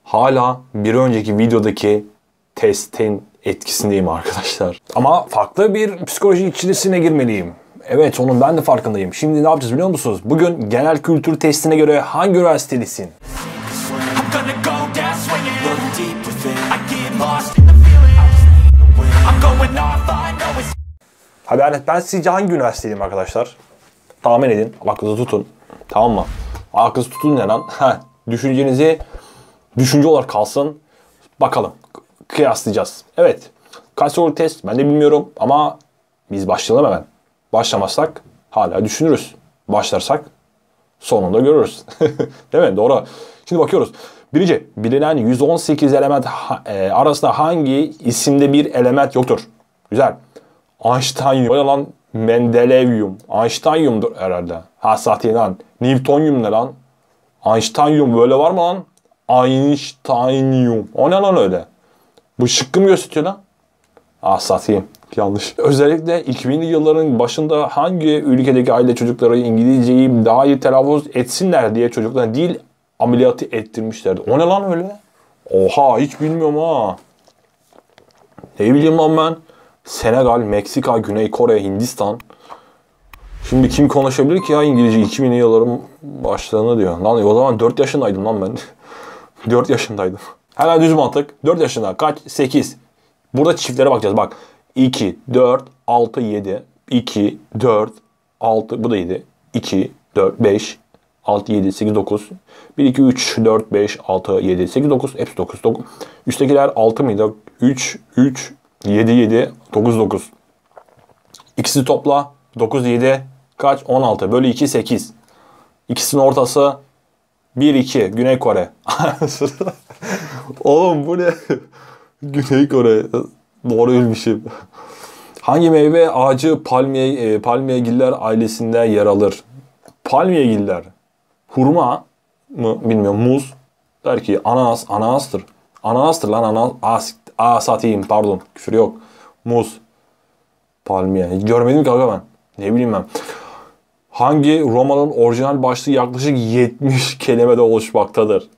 hala bir önceki videodaki testin etkisindeyim arkadaşlar. Ama farklı bir psikoloji içerisine girmeliyim. Evet, onun ben de farkındayım. Şimdi ne yapacağız biliyor musunuz? Bugün genel kültür testine göre hangi üniversitelisin? Hadi ben sizce hangi üniversiteliyim arkadaşlar? Tahmin edin. Aklınızı tutun. Tamam mı? Aklınızı tutun ne lan? Düşüncenizi düşünce olarak kalsın. Bakalım. Kıyaslayacağız. Evet. Kaç soru test ben de bilmiyorum ama biz başlayalım hemen. Başlamazsak hala düşünürüz. Başlarsak sonunda görürüz. Değil mi? Doğru. Şimdi bakıyoruz. Birinci, bilinen 118 element arasında hangi isimde bir element yoktur? Güzel. Einsteinium. Böyle lan Mendelevium. Einsteinium'dur herhalde. Ha sahteye lan. Newtonium ne lan? Einsteinium böyle var mı lan? Einsteinium. O ne lan öyle? Bu şıkkı mı gösteriyor lan? Ah satayım. Yanlış. Özellikle 2000'li yılların başında hangi ülkedeki aile çocukları İngilizceyi daha iyi telaffuz etsinler diye çocuklara dil ameliyatı ettirmişlerdi. O ne lan öyle? Oha hiç bilmiyorum ha. Ne bileyim lan ben. Senegal, Meksika, Güney Kore, Hindistan. Şimdi kim konuşabilir ki ya İngilizce 2000'li yılların başlarını diyor. Lan o zaman 4 yaşındaydım lan ben. 4 yaşındaydım. Hemen düz mantık. 4 yaşında. Kaç? 8. Burada çiftlere bakacağız. Bak. 2, 4, 6, 7. 2, 4, 6. Bu da 7. 2, 4, 5, 6, 7, 8, 9. 1, 2, 3, 4, 5, 6, 7, 8, 9. Hepsi 9. Üsttekiler 6 mıydı? 3, 3, 7, 7, 9, 9. İkisi topla. 9, 7. Kaç? 16. Bölü 2, 8. İkisinin ortası 1, 2. Güney Kore. Oğlum bu ne? Güney Kore. Doğru bilmişim. Hangi meyve ağacı palmiyegiller ailesinde yer alır? Palmiyegiller. Hurma mı bilmiyorum. Muz. Der ki ananas. Ananastır. Ananastır lan ananas. Satayım pardon. Küfür yok. Muz. Palmiye. Hiç görmedim ki aga ben. Ne bileyim ben. Hangi romanın orijinal başlığı yaklaşık 70 kelimede oluşmaktadır?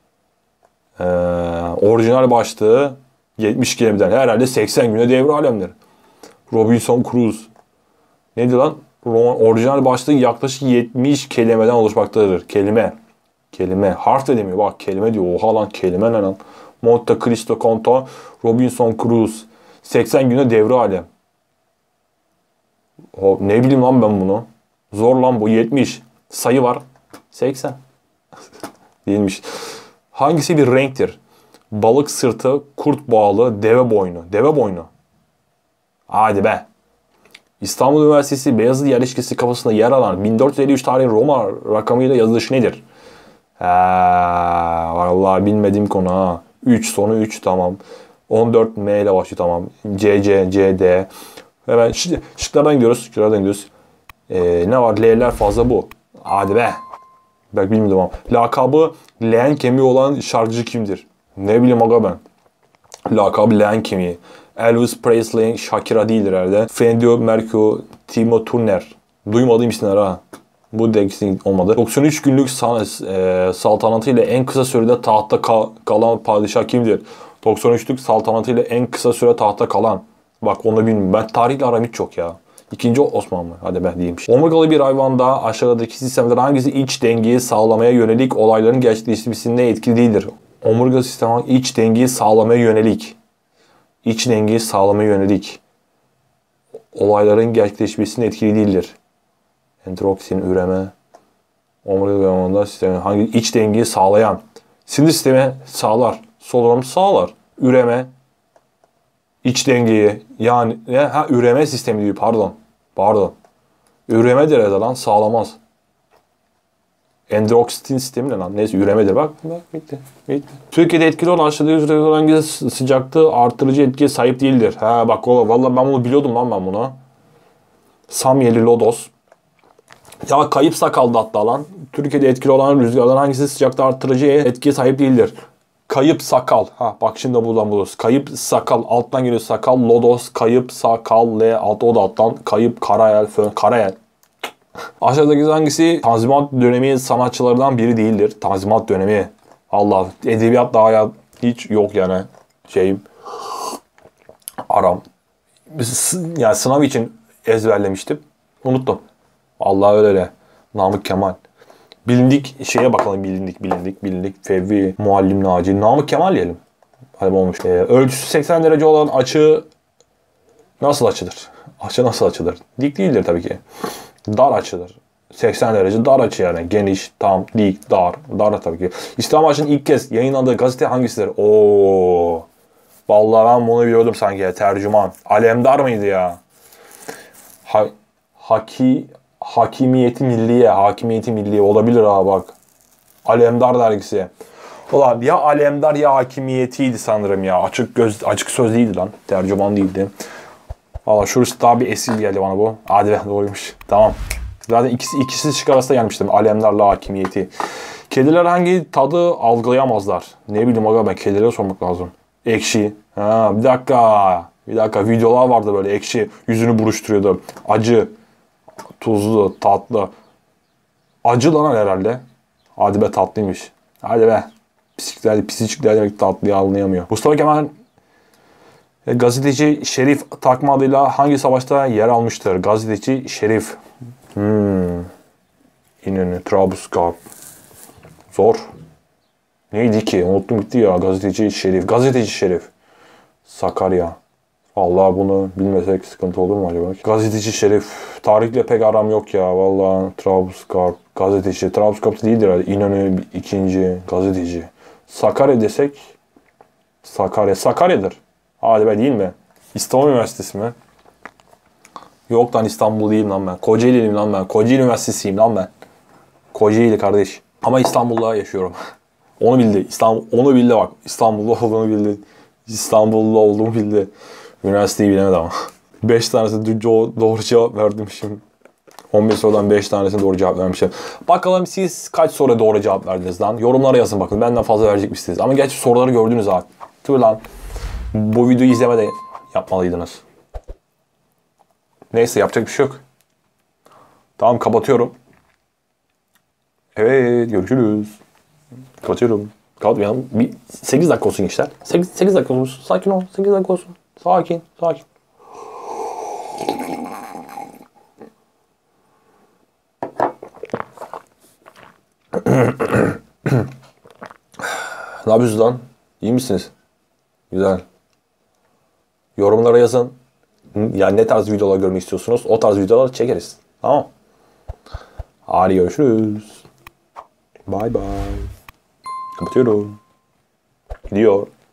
Orijinal başlığı 70 kelimeden. Herhalde 80 güne devre alemdir. Robinson Crusoe. Neydi lan? Roman orijinal başlığı yaklaşık 70 kelimeden oluşmaktadır. Kelime. Harf de demiyor. Bak kelime diyor. Oha lan kelime ne lan? Monte Cristo Conto. Robinson Crusoe. 80 güne devre alem. Ne bileyim lan ben bunu. Zor lan bu. 70. Sayı var. 80. Değilmiş. Hangisi bir renktir? Balık sırtı, kurt boğalı, deve boynu. Deve boynu. Hadi be. İstanbul Üniversitesi Beyazıt Yerleşkesi kapısında yer alan 1453 tarihi Roma rakamıyla yazılışı nedir? Vallahi bilmediğim konu ha. 3 sonu 3 tamam. 14 M ile başlıyor tamam. CC, CD. Hemen şıklardan gidiyoruz. Ne var? L'ler fazla bu. Hadi be. Bak bilmiyordum ama. Lakabı leğen kemiği olan şarkıcı kimdir? Ne bileyim aga ben. Lakabı leğen kemiği. Elvis Presley, Shakira değildir herhalde. Freddie Mercury, Timo Turner. Duymadığım isimler ha. Bu da ikisi olmadı. 93 günlük saltanatıyla en kısa sürede tahtta kalan padişah kimdir? 93'lük saltanatıyla en kısa süre tahtta kalan. Bak onu bilmiyorum. Ben tarihle aram hiç çok ya. İkinci Osmanlı. Hadi ben diyeyim. Omurgalı bir hayvanda aşağıdaki sistemler hangisi iç dengeyi sağlamaya yönelik olayların gerçekleşmesinde etkili değildir? Omurga sistemi iç dengeyi sağlamaya yönelik. İç dengeyi sağlamaya yönelik olayların gerçekleşmesinde etkili değildir. Enteroksin, üreme, omurga bir hayvanda sistemi hangi iç dengeyi sağlayan? Sinir sistemi sağlar. Solunum sağlar. Üreme, İç dengeyi yani üreme sistemi diyor pardon. Üremedir ya lan sağlamaz. Endoksin sistemi ne lan? Neyse üremedir bak bitti. Türkiye'de etkili olan aşağıdaki hangi sıcaklığı artırıcı etkiye sahip değildir? Bak vallahi ben bunu biliyordum lan ben bunu. Samyeli lodos. Ya kayıp sakaldı hatta lan. Türkiye'de etkili olan rüzgarların hangisi sıcaklığı artırıcı etkiye sahip değildir? Kayıp sakal. Ha bak şimdi buradan buluruz. Kayıp sakal. Alttan geliyor sakal. Lodos. Kayıp sakal. L. O da alttan. Kayıp karayel. Fön. Karayel. Aşağıdaki hangisi Tanzimat dönemi sanatçılarından biri değildir? Tanzimat dönemi. Allah, edebiyat daha ya hiç yok yani şeyim aram. Yani sınav için ezberlemiştim. Unuttum. Allah öyle. Namık Kemal. Bilindik şeye bakalım. Bilindik. Fevvi, Muallim Naci. Namık Kemal diyelim. Hadi olmuş. Ölçüsü 80 derece olan açı nasıl açılır? Açı nasıl açılır? Dik değildir tabii ki. Dar açıdır. 80 derece dar açı yani. Geniş, tam, dik, dar. Dar tabii ki. İslam Açı'nın ilk kez yayınlandığı gazete hangisidir? Oo. Vallahi ben bunu biliyordum sanki ya. Tercüman. Alemdar mıydı ya? Hakimiyeti Milliye olabilir ha bak. Alemdar dergisi. Ulan ya Alemdar ya Hakimiyetiydi sanırım ya. Açık sözlüydü lan. Tercüman değildi. Valla şurası daha bir esil geldi bana bu. Hadi be doğruymuş. Tamam. Zaten ikisi şık arasında gelmiştim. Alemdarla Hakimiyeti. Kediler hangi tadı algılayamazlar? Ne bileyim aga, ben kedilere sormak lazım. Ekşi. Ha, bir dakika. Videolar vardı böyle ekşi. Yüzünü buruşturuyordu. Acı. Tuzlu. Tatlı. Acı lan herhalde. Hadi be tatlıymış. Hadi be. Pisicikler demek tatlıyı anlayamıyor. Mustafa Kemal gazeteci Şerif takma adıyla hangi savaşta yer almıştır? Gazeteci Şerif. İnönü, Trablusgarp. Zor. Neydi ki? Unuttum gitti ya. Gazeteci Şerif. Sakarya. Allah, bunu bilmesek sıkıntı olur mu acaba? Gazeteci Şerif. Tarihle pek aram yok ya. Vallahi Trablusgarp. Gazeteci. Trablusgarp değildir herhalde. İnönü ikinci. Gazeteci. Sakarya desek. Sakarya'dır. Hadi be, değil mi? İstanbul Üniversitesi mi? Yok lan, İstanbul değilim lan ben. Kocaeli'liyim lan ben. Kocaeli Üniversitesi'yim lan ben. Kocaeli kardeş. Ama İstanbul'da yaşıyorum. Onu bildi. Onu bildi bak. İstanbul'da olduğunu bildi. İstanbul'da olduğumu bildi. Üniversiteyi bilemedi ama. 5 tanesi doğru cevap verdim şimdi. 15 sorudan 5 tanesine doğru cevap vermişim. Bakalım siz kaç soruya doğru cevap verdiniz lan? Yorumlara yazın bakın. Benden fazla verecek misiniz? Ama gerçi soruları gördünüz abi. Tüh lan. Bu videoyu izlemeden yapmalıydınız. Neyse, yapacak bir şey yok. Tamam, kapatıyorum. Evet, görüşürüz. Kapatıyorum. Kapatmayalım. Bir 8 dakika olsun gençler. 8 dakika olsun. Sakin ol. 8 dakika olsun. Sakin. Ne yapıyorsunuz lan? İyi misiniz? Güzel. Yorumlara yazın. Yani ne tarz videolar görmek istiyorsunuz? O tarz videolar çekeriz. Tamam. Hadi görüşürüz. Bye bye. Kapatıyorum. Gidiyor.